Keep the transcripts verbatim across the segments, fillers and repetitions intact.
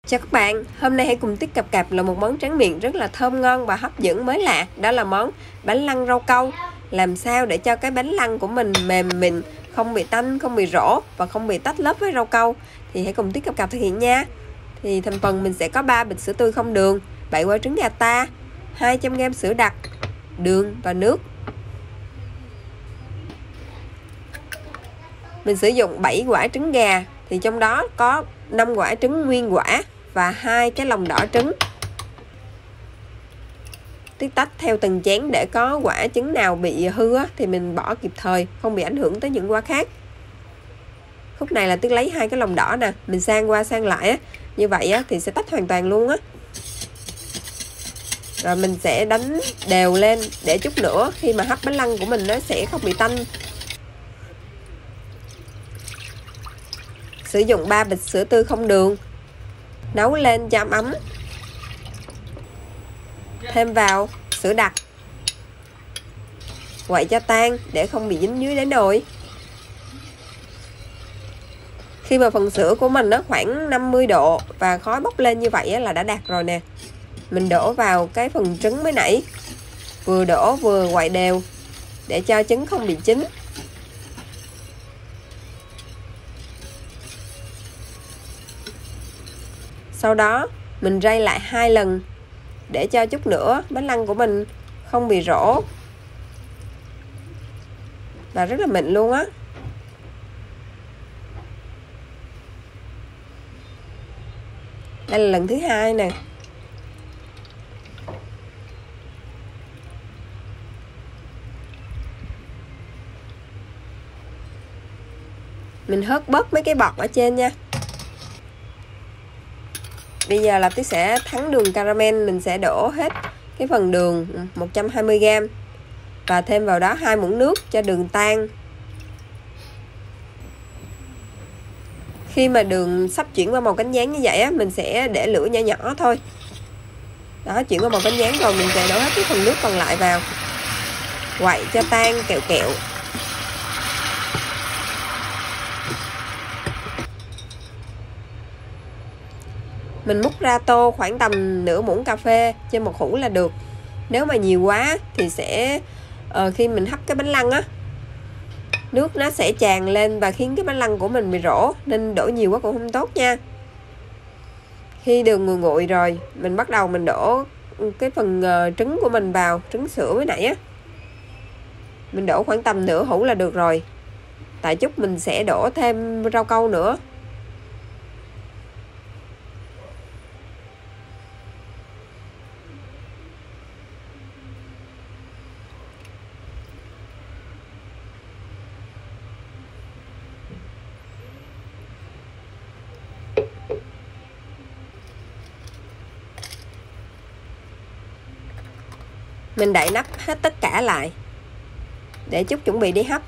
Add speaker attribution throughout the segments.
Speaker 1: Chào các bạn, hôm nay hãy cùng Tuyết cập cập là một món tráng miệng rất là thơm ngon và hấp dẫn mới lạ. Đó là món bánh lăng rau câu. Làm sao để cho cái bánh lăng của mình mềm mịn, không bị tanh, không bị rỗ và không bị tách lớp với rau câu. Thì hãy cùng Tuyết cập cập thực hiện nha. Thì thành phần mình sẽ có ba bịch sữa tươi không đường, bảy quả trứng gà ta, hai trăm gam sữa đặc, đường và nước. Mình sử dụng bảy quả trứng gà, thì trong đó có năm quả trứng nguyên quả và hai cái lòng đỏ trứng. Tuyết tách theo từng chén để có quả trứng nào bị hư á, thì mình bỏ kịp thời, không bị ảnh hưởng tới những quả khác. Khúc này là Tuyết lấy hai cái lòng đỏ nè, mình sang qua sang lại á, như vậy á, thì sẽ tách hoàn toàn luôn á. Rồi mình sẽ đánh đều lên để chút nữa khi mà hấp bánh lăng của mình nó sẽ không bị tanh. Sử dụng ba bịch sữa tươi không đường, nấu lên cho ấm. Thêm vào sữa đặc, quậy cho tan để không bị dính dưới đáy nồi. Khi mà phần sữa của mình nó khoảng năm mươi độ và khói bốc lên như vậy là đã đạt rồi nè. Mình đổ vào cái phần trứng mới nãy, vừa đổ vừa quậy đều để cho trứng không bị chín. Sau đó mình rây lại hai lần để cho chút nữa bánh lăng của mình không bị rỗ và rất là mịn luôn á. Đây là lần thứ hai nè. Mình hớt bớt mấy cái bọt ở trên nha. Bây giờ là Tuyết sẽ thắng đường caramel, mình sẽ đổ hết cái phần đường một trăm hai mươi gam và thêm vào đó hai muỗng nước cho đường tan. Khi mà đường sắp chuyển qua màu cánh gián như vậy á, mình sẽ để lửa nhỏ nhỏ thôi. Đó, chuyển qua màu cánh gián rồi mình sẽ đổ hết cái phần nước còn lại vào. Quậy cho tan kẹo kẹo. Mình múc ra tô khoảng tầm nửa muỗng cà phê trên một hũ là được. Nếu mà nhiều quá thì sẽ uh, khi mình hấp cái bánh lăng á, nước nó sẽ tràn lên và khiến cái bánh lăng của mình bị rỗ, nên đổ nhiều quá cũng không tốt nha. Khi đường nguội nguội rồi, mình bắt đầu mình đổ cái phần uh, trứng của mình vào, trứng sữa mới nãy á. Mình đổ khoảng tầm nửa hũ là được rồi. Tại chút mình sẽ đổ thêm rau câu nữa. Mình đậy nắp hết tất cả lại để chút chuẩn bị đi hấp.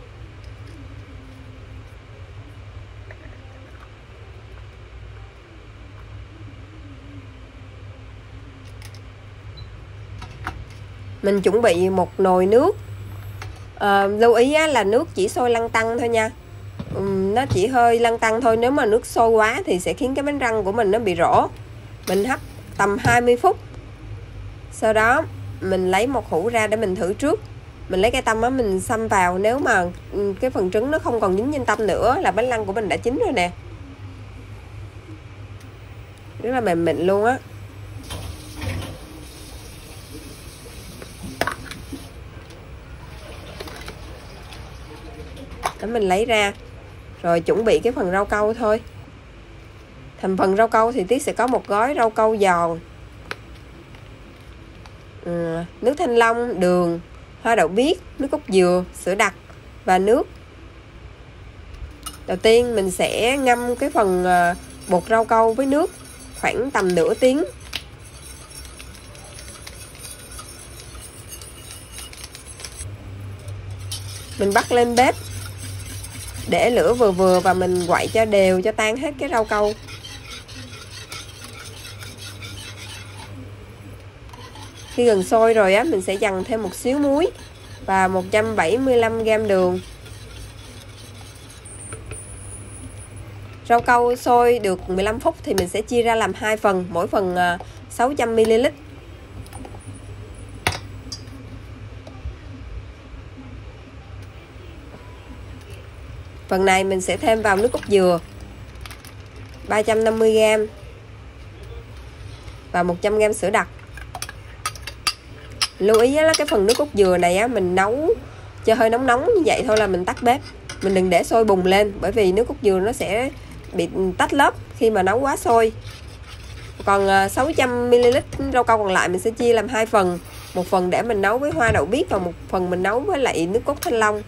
Speaker 1: Mình chuẩn bị một nồi nước. à, Lưu ý á, là nước chỉ sôi lăn tăn thôi nha. uhm, Nó chỉ hơi lăn tăn thôi. Nếu mà nước sôi quá thì sẽ khiến cái bánh răng của mình nó bị rỗ. Mình hấp tầm hai mươi phút. Sau đó mình lấy một hũ ra để mình thử trước. Mình lấy cái tăm á, mình xăm vào. Nếu mà cái phần trứng nó không còn dính trên tăm nữa là bánh lăng của mình đã chín rồi nè. Rất là mềm mịn luôn á. Đó, mình lấy ra rồi chuẩn bị cái phần rau câu thôi. Thành phần rau câu thì Tuyết sẽ có một gói rau câu giòn, ừ, nước thanh long, đường, hoa đậu biếc, nước cốt dừa, sữa đặc và nước. Đầu tiên mình sẽ ngâm cái phần bột rau câu với nước khoảng tầm nửa tiếng. Mình bắt lên bếp, để lửa vừa vừa và mình quậy cho đều cho tan hết cái rau câu. Khi gần sôi rồi á, mình sẽ dằn thêm một xíu muối và một trăm bảy mươi lăm gam đường. Rau câu sôi được mười lăm phút thì mình sẽ chia ra làm hai phần, mỗi phần sáu trăm mi li lít. Phần này mình sẽ thêm vào nước cốt dừa ba trăm năm mươi gam và một trăm gam sữa đặc. Lưu ý là cái phần nước cốt dừa này á, mình nấu cho hơi nóng nóng như vậy thôi là mình tắt bếp. Mình đừng để sôi bùng lên, bởi vì nước cốt dừa nó sẽ bị tách lớp khi mà nấu quá sôi. Còn sáu trăm mi li lít rau câu còn lại mình sẽ chia làm hai phần, một phần để mình nấu với hoa đậu biếc và một phần mình nấu với lại nước cốt thanh long.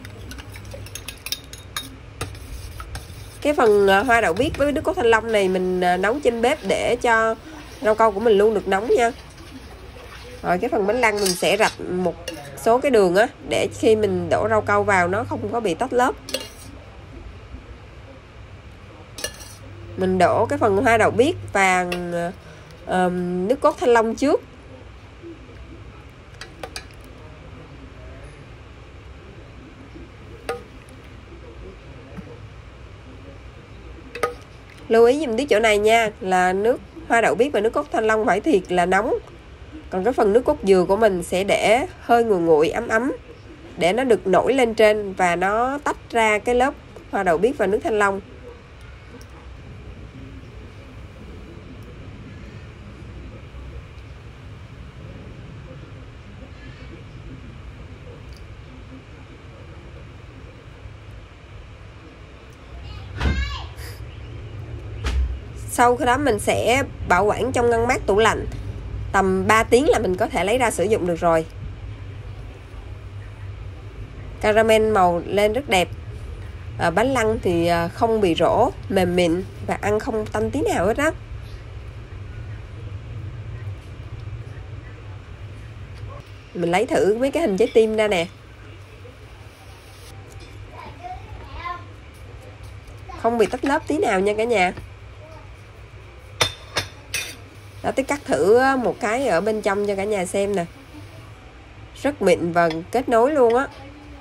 Speaker 1: Cái phần hoa đậu biếc với nước cốt thanh long này mình nấu trên bếp để cho rau câu của mình luôn được nóng nha. Rồi cái phần bánh lăng mình sẽ rạch một số cái đường á, để khi mình đổ rau câu vào nó không có bị tách lớp. Mình đổ cái phần hoa đậu biếc và uh, nước cốt thanh long trước. Lưu ý dùm tí chỗ này nha, là nước hoa đậu biếc và nước cốt thanh long phải thiệt là nóng. Còn cái phần nước cốt dừa của mình sẽ để hơi nguội nguội ấm ấm, để nó được nổi lên trên và nó tách ra cái lớp hoa đậu biếc và nước thanh long. Sau khi đó mình sẽ bảo quản trong ngăn mát tủ lạnh tầm ba tiếng là mình có thể lấy ra sử dụng được rồi. Caramel màu lên rất đẹp. à, Bánh lăng thì không bị rỗ, mềm mịn và ăn không tanh tí nào hết á. Mình lấy thử mấy cái hình trái tim ra nè, không bị tách lớp tí nào nha cả nhà. Đó, tôi cắt thử một cái ở bên trong cho cả nhà xem nè. Rất mịn và kết nối luôn á.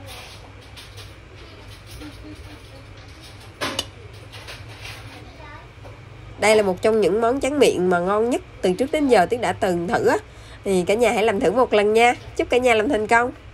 Speaker 1: Đây là một trong những món tráng miệng mà ngon nhất từ trước đến giờ Tuyết đã từng thử á. Thì cả nhà hãy làm thử một lần nha. Chúc cả nhà làm thành công.